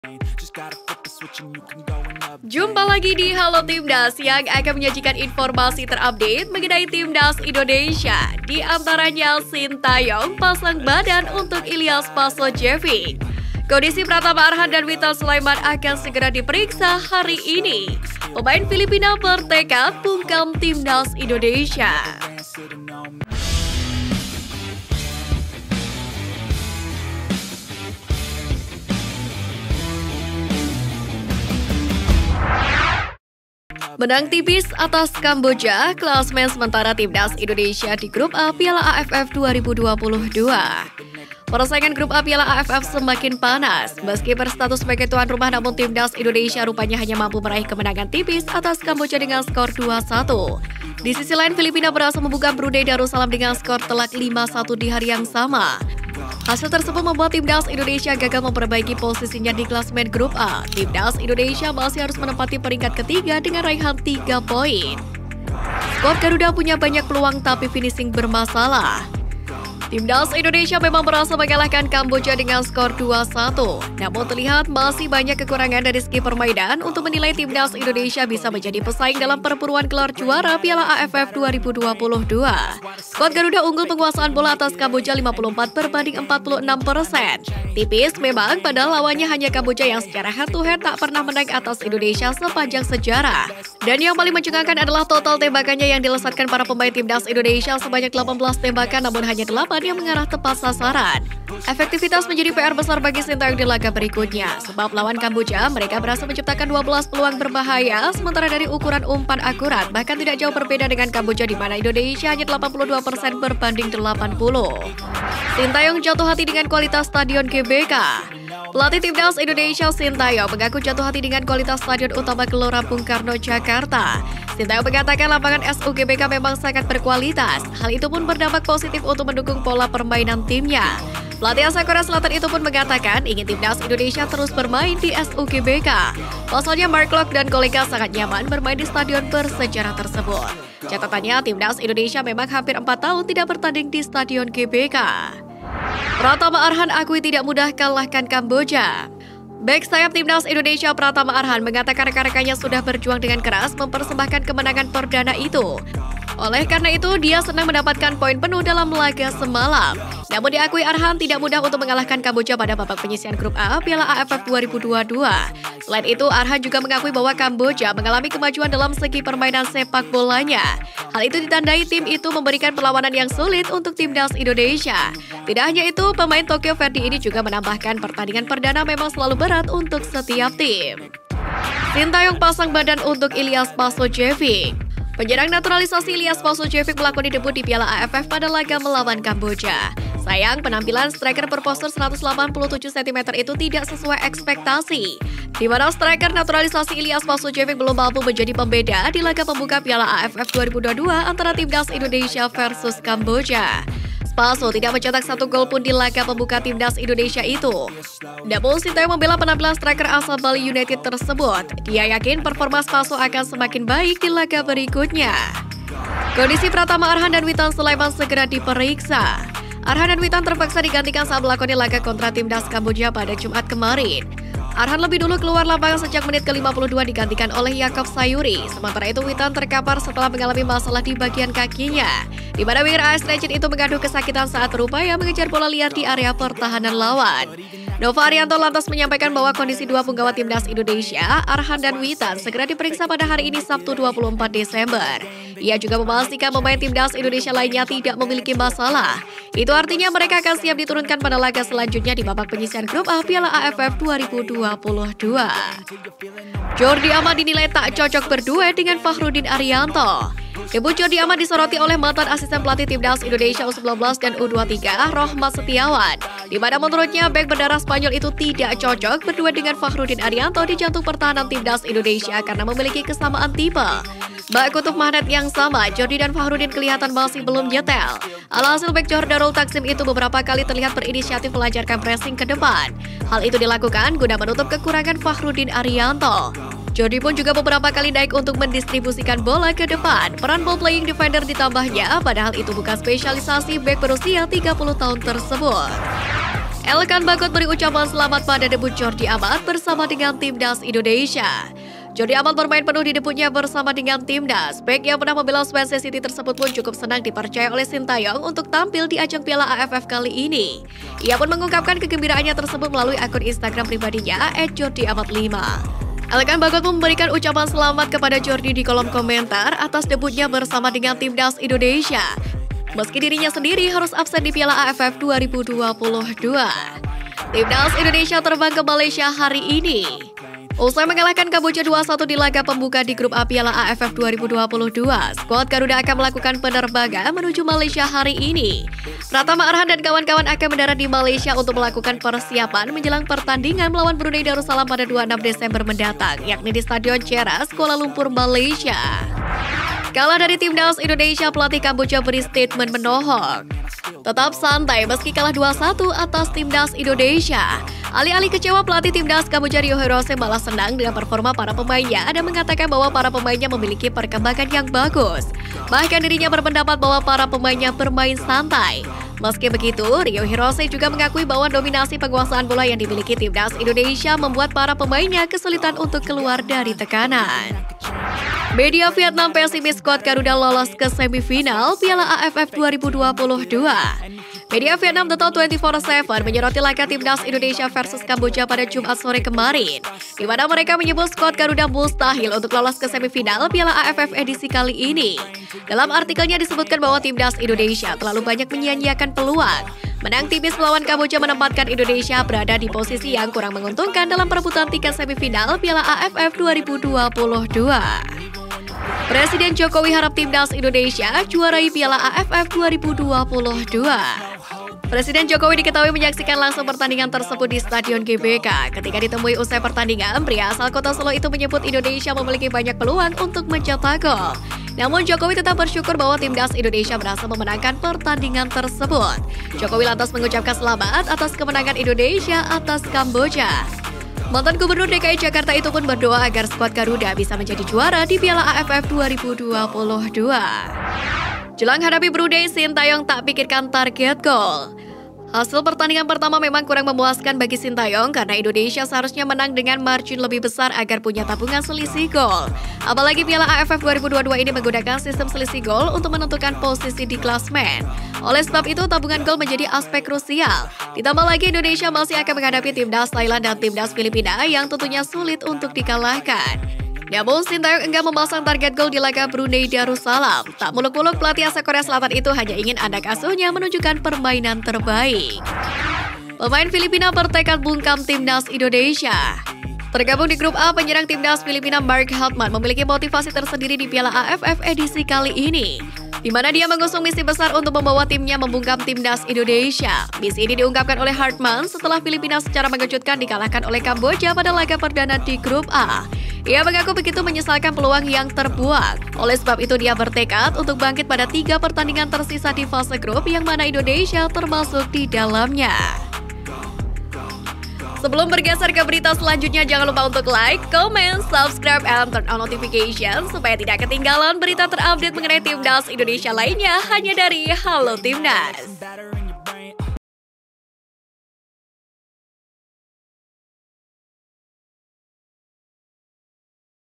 Jumpa lagi di Halo Timnas yang akan menyajikan informasi terupdate mengenai Timnas Indonesia. Di antaranya Sintayong pasang badan untuk Ilyas Pasojevic. Kondisi Pratama Arhan dan Witan Sulaiman akan segera diperiksa hari ini. Pemain Filipina bertekad bungkam Timnas Indonesia. Menang tipis atas Kamboja, klasmen sementara Timnas Indonesia di Grup A Piala AFF 2022. Persaingan Grup A Piala AFF semakin panas. Meski berstatus sebagai tuan rumah, namun Timnas Indonesia rupanya hanya mampu meraih kemenangan tipis atas Kamboja dengan skor 2-1. Di sisi lain, Filipina berhasil membuka Brunei Darussalam dengan skor telak 5-1 di hari yang sama. Hasil tersebut membuat Timnas Indonesia gagal memperbaiki posisinya di klasmen Grup A. Timnas Indonesia masih harus menempati peringkat ketiga dengan raihan 3 poin. Skuad Garuda punya banyak peluang tapi finishing bermasalah. Timnas Indonesia memang berhasil mengalahkan Kamboja dengan skor 2-1. Namun terlihat masih banyak kekurangan dari segi permainan untuk menilai Timnas Indonesia bisa menjadi pesaing dalam perburuan gelar juara Piala AFF 2022. Skuad Garuda unggul penguasaan bola atas Kamboja 54% Tipis memang, padahal lawannya hanya Kamboja yang secara head-to-head tak pernah menang atas Indonesia sepanjang sejarah. Dan yang paling mencengangkan adalah total tembakannya yang dilesatkan para pemain Timnas Indonesia sebanyak 18 tembakan namun hanya 8 yang mengarah tepat sasaran. Efektivitas menjadi PR besar bagi Sintayong di laga berikutnya. Sebab lawan Kamboja, mereka berhasil menciptakan 12 peluang berbahaya, sementara dari ukuran umpan akurat, bahkan tidak jauh berbeda dengan Kamboja di mana Indonesia hanya 82% berbanding 80. Sintayong jatuh hati dengan kualitas stadion GBK. Pelatih Timnas Indonesia Sintayong mengaku jatuh hati dengan kualitas stadion utama Gelora Bung Karno, Jakarta. Sintayong mengatakan lapangan SUGBK memang sangat berkualitas. Hal itu pun berdampak positif untuk mendukung pola permainan timnya. Pelatih asal Korea Selatan itu pun mengatakan ingin Timnas Indonesia terus bermain di SUGBK. Pasalnya Mark Locke dan kolega sangat nyaman bermain di stadion bersejarah tersebut. Catatannya, Timnas Indonesia memang hampir 4 tahun tidak bertanding di stadion GBK. Pratama Arhan akui tidak mudah kalahkan Kamboja. Bek sayap Timnas Indonesia Pratama Arhan mengatakan rekan-rekannya sudah berjuang dengan keras mempersembahkan kemenangan perdana itu. Oleh karena itu, dia senang mendapatkan poin penuh dalam laga semalam. Namun diakui Arhan tidak mudah untuk mengalahkan Kamboja pada babak penyisihan Grup A Piala AFF 2022. Selain itu, Arhan juga mengakui bahwa Kamboja mengalami kemajuan dalam segi permainan sepak bolanya. Hal itu ditandai tim itu memberikan perlawanan yang sulit untuk Timnas Indonesia. Tidak hanya itu, pemain Tokyo Verdy ini juga menambahkan pertandingan perdana memang selalu berat untuk setiap tim. Sintayong pasang badan untuk Ilyas Pasojevic. Penyerang naturalisasi Ilyas Pasojevic melakoni debut di Piala AFF pada laga melawan Kamboja. Sayang, penampilan striker berpostur 187 cm itu tidak sesuai ekspektasi. Di mana striker naturalisasi Ilyas Pasojevic belum mampu menjadi pembeda di laga pembuka Piala AFF 2022 antara Timnas Indonesia versus Kamboja. Paso tidak mencetak 1 gol pun di laga pembuka Timnas Indonesia itu. Namun Sintayong membela penampilan striker asal Bali United tersebut. Dia yakin performa Paso akan semakin baik di laga berikutnya. Kondisi Pratama Arhan dan Witan Sulaiman segera diperiksa. Arhan dan Witan terpaksa digantikan saat melakoni laga kontra Timnas Kamboja pada Jumat kemarin. Arhan lebih dulu keluar lapangan sejak menit ke-52 digantikan oleh Yaakob Sayuri. Sementara itu Witan terkapar setelah mengalami masalah di bagian kakinya. Di mana winger AS Legend itu mengaduh kesakitan saat berupaya mengejar bola liar di area pertahanan lawan. Nova Arianto lantas menyampaikan bahwa kondisi dua punggawa Timnas Indonesia, Arhan dan Witan, segera diperiksa pada hari ini Sabtu 24 Desember. Ia juga memastikan pemain Timnas Indonesia lainnya tidak memiliki masalah. Itu artinya mereka akan siap diturunkan pada laga selanjutnya di babak penyisihan Grup A Piala AFF 2022. Jordi Amat dinilai tak cocok berduet dengan Fakhrudin Arianto. Debut Jordi Amat disoroti oleh mantan asisten pelatih Timnas Indonesia U19 dan U23, Rohmat Setiawan. Di mana menurutnya bek berdarah Spanyol itu tidak cocok berdua dengan Fakhrudin Arianto di jantung pertahanan Timnas Indonesia karena memiliki kesamaan tipe. Bak kutub magnet yang sama, Jordi dan Fakhrudin kelihatan masih belum nyetel. Alhasil bek Johor Darul Takzim itu beberapa kali terlihat berinisiatif melancarkan pressing ke depan. Hal itu dilakukan guna menutup kekurangan Fakhrudin Arianto. Jordi pun juga beberapa kali naik untuk mendistribusikan bola ke depan. Peran ball playing defender ditambahnya, padahal itu bukan spesialisasi bek berusia 30 tahun tersebut. Elkan Bagot beri ucapan selamat pada debut Jordi Amat bersama dengan Timnas Indonesia. Jordi Amat bermain penuh di debutnya bersama dengan Timnas. Bek yang pernah membela Swansea City tersebut pun cukup senang dipercaya oleh Sintayong untuk tampil di ajang Piala AFF kali ini. Ia pun mengungkapkan kegembiraannya tersebut melalui akun Instagram pribadinya @jordiamat5. Elkan Bagot memberikan ucapan selamat kepada Jordi di kolom komentar atas debutnya bersama dengan Timnas Indonesia. Meski dirinya sendiri harus absen di Piala AFF 2022. Timnas Indonesia terbang ke Malaysia hari ini. Usai mengalahkan Kamboja 2-1 di laga pembuka di grup A Piala AFF 2022, skuad Garuda akan melakukan penerbangan menuju Malaysia hari ini. Pratama Arhan dan kawan-kawan akan mendarat di Malaysia untuk melakukan persiapan menjelang pertandingan melawan Brunei Darussalam pada 26 Desember mendatang, yakni di Stadion Cheras, Kuala Lumpur, Malaysia. Kalah dari Timnas Indonesia, pelatih Kamboja beri statement menohok. Tetap santai meski kalah 2-1 atas Timnas Indonesia. Alih-alih kecewa, pelatih Timnas Kamboja Rio Hirose malah senang dengan performa para pemainnya dan mengatakan bahwa para pemainnya memiliki perkembangan yang bagus. Bahkan dirinya berpendapat bahwa para pemainnya bermain santai. Meski begitu, Rio Hirose juga mengakui bahwa dominasi penguasaan bola yang dimiliki Timnas Indonesia membuat para pemainnya kesulitan untuk keluar dari tekanan. Media Vietnam pesimis skuad Garuda lolos ke semifinal Piala AFF 2022. Media Vietnam Total 24/7 menyoroti laga Timnas Indonesia versus Kamboja pada Jumat sore kemarin, di mana mereka menyebut skuad Garuda mustahil untuk lolos ke semifinal Piala AFF edisi kali ini. Dalam artikelnya disebutkan bahwa Timnas Indonesia terlalu banyak menyia-nyiakan peluang. Menang tipis melawan Kamboja menempatkan Indonesia berada di posisi yang kurang menguntungkan dalam perebutan tiket semifinal Piala AFF 2022. Presiden Jokowi harap Timnas Indonesia juarai Piala AFF 2022. Presiden Jokowi diketahui menyaksikan langsung pertandingan tersebut di Stadion GBK. Ketika ditemui usai pertandingan, pria asal kota Solo itu menyebut Indonesia memiliki banyak peluang untuk mencetak gol. Namun Jokowi tetap bersyukur bahwa Timnas Indonesia berhasil memenangkan pertandingan tersebut. Jokowi lantas mengucapkan selamat atas kemenangan Indonesia atas Kamboja. Mantan Gubernur DKI Jakarta itu pun berdoa agar skuad Garuda bisa menjadi juara di Piala AFF 2022. Jelang hadapi Brunei, Sintayong tak pikirkan target gol. Hasil pertandingan pertama memang kurang memuaskan bagi Sintayong karena Indonesia seharusnya menang dengan margin lebih besar agar punya tabungan selisih gol. Apalagi Piala AFF 2022 ini menggunakan sistem selisih gol untuk menentukan posisi di klasemen. Oleh sebab itu, tabungan gol menjadi aspek krusial. Ditambah lagi Indonesia masih akan menghadapi Timnas Thailand dan Timnas Filipina yang tentunya sulit untuk dikalahkan. Namun, Sintayong enggan memasang target gol di laga Brunei Darussalam. Tak muluk-muluk, pelatih asal Korea Selatan itu hanya ingin anak asuhnya menunjukkan permainan terbaik. Pemain Filipina bertekad bungkam Timnas Indonesia. Tergabung di grup A, penyerang Timnas Filipina Mark Heltman memiliki motivasi tersendiri di Piala AFF edisi kali ini, di mana dia mengusung misi besar untuk membawa timnya membungkam Timnas Indonesia. Misi ini diungkapkan oleh Hartman setelah Filipina secara mengejutkan dikalahkan oleh Kamboja pada laga perdana di grup A. Ia mengaku begitu menyesalkan peluang yang terbuang. Oleh sebab itu dia bertekad untuk bangkit pada 3 pertandingan tersisa di fase grup yang mana Indonesia termasuk di dalamnya. Sebelum bergeser ke berita selanjutnya, jangan lupa untuk like, comment, subscribe, and turn on notification supaya tidak ketinggalan berita terupdate mengenai Timnas Indonesia lainnya hanya dari Halo Timnas.